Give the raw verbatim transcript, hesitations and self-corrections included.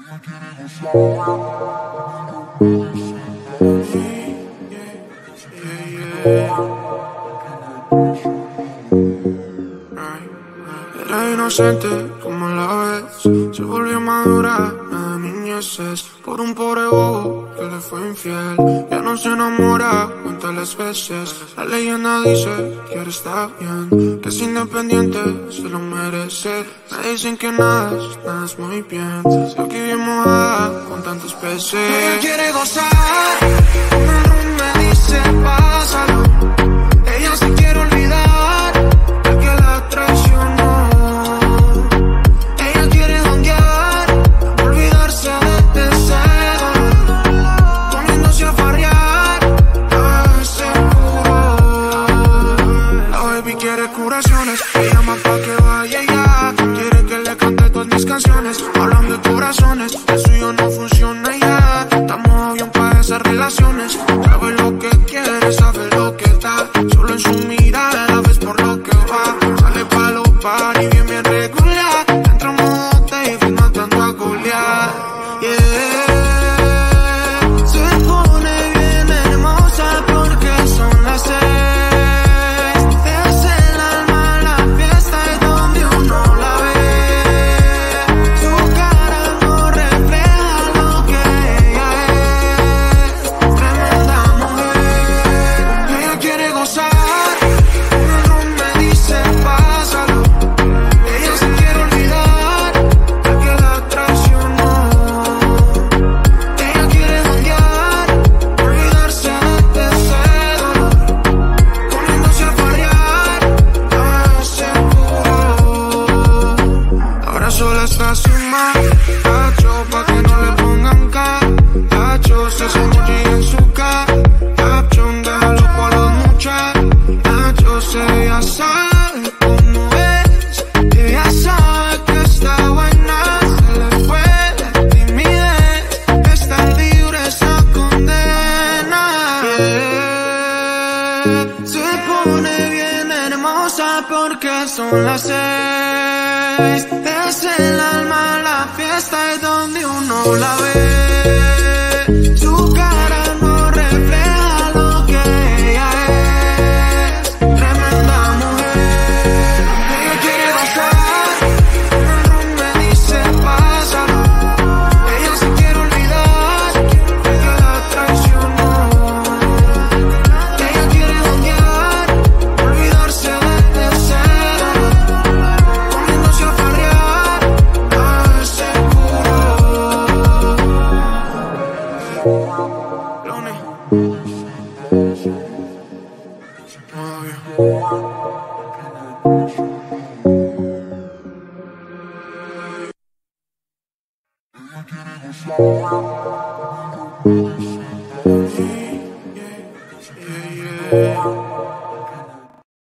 Era inocente como la ves, se volvió madura, la niñez es por un pobre bobo que le fue infiel. Ya no se enamora, cuenta las veces. La leyenda dice que ahora está bien, que es independiente, se lo merece. Me dicen que nada, nada es muy bien. Aquí bien mojada con tantos peces. Ella quiere gozar, un rum me dice pásalo. Ella se quiere olvidar del que la traicionó. Ella quiere dondear, olvidarse de ese dolor, poniéndose a farrear a ese puro. La baby quiere curaciones, me llama pa' que vaya ya. Quiere que le cante todas mis canciones, hablan de corazones, el suyo no funciona ya. Estamos bien para esas relaciones, sabe lo que quiere, sabe lo que da. Solo en su mirada la ves por lo que va. Sale pa' los party bien bien regular, entra en modo David matando a Goliat. Yeah. Se pone bien hermosa porque son las seis. Es el alma la fiesta y donde uno la ve. Su cara no refleja lo que ella es. Tremenda mujer, ella quiere gozar. Un rum me dice pásalo. Ella se quiere olvidar del que la traicionó. Ella quiere dondear, olvidarse de ese dolor, poniéndose a farrear a ese puro. Ahora sola está sin más, hacho, pa' que no le pongan cacho. Se hace emoji en su caption, déjalo por los muchachos. Ella sabe cómo es, ella sabe que está buena. Se le fue la timidez, está libre esa condena. Yeah. Se pone bien hermosa porque son las seis. Es el alma la fiesta y donde uno la ve. Su cara no refleja lo que ella es. Tremenda mujer, ella quiere gozar. Un rum me dice pásalo. Ella se quiere olvidar del que la traicionó. Ella quiere dondear, olvidarse de ese dolor, poniéndose a farrear a ese puro. Lone. Obvio.